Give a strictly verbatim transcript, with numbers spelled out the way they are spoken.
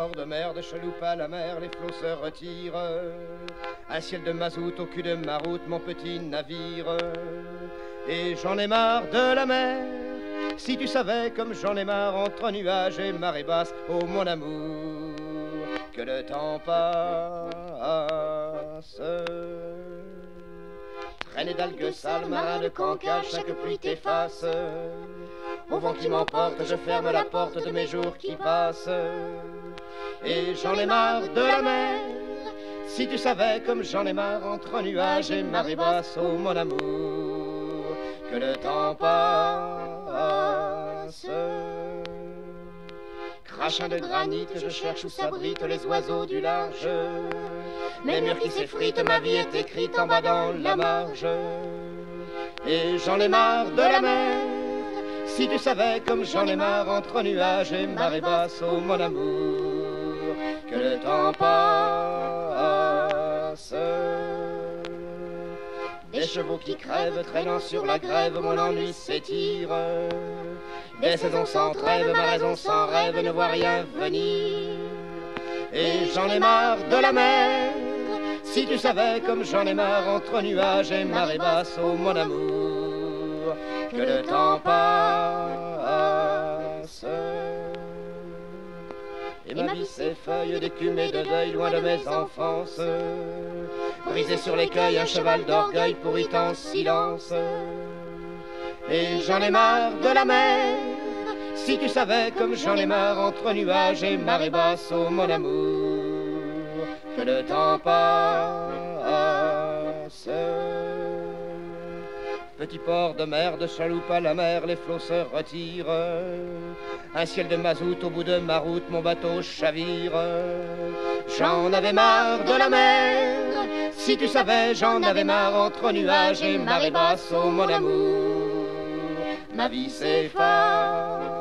port de mer, de chaloupe à la mer, les flots se retirent. Un ciel de mazout au cul de ma route, mon petit navire. Et j'en ai marre de la mer, si tu savais comme j'en ai marre entre nuages et marée basse. Oh mon amour, que le temps passe. Traînée d'algues sales, marin de cancale, chaque pluie t'efface. Au vent qui m'emporte, je ferme la porte de mes jours qui passent. Et j'en ai marre de la mer, si tu savais comme j'en ai marre entre nuages et marée basse. Oh mon amour, que le temps passe. Crachin de granit, je cherche où s'abritent les oiseaux du large. Mes murs qui s'effritent, ma vie est écrite en bas dans la marge. Et j'en ai marre de la mer, si tu savais comme j'en ai marre entre nuages et marée basse. Oh mon amour, que le temps passe. Des chevaux qui crèvent, traînant sur la grève, mon ennui s'étire. Des saisons sans trêve, ma raison sans rêve ne voit rien venir. Et j'en ai marre de la mer, si tu savais comme j'en ai marre entre nuages et marée basse. Oh mon amour, que le temps passe. Et ma vie s'effeuille d'écume et de deuil loin de mes enfances. Brisé sur l'écueil, un cheval d'orgueil pourrit en silence. Et j'en ai marre de la mer, si tu savais comme j'en ai marre entre nuages et marée basse. Oh mon amour, que le temps passe. Petit port de mer, de chaloupe à la mer, les flots se retirent. Un ciel de mazout au bout de ma route, mon bateau chavire. J'en avais marre de la mer, si tu savais, j'en avais marre entre nuages et marée basse. Oh mon amour, ma vie s'efface.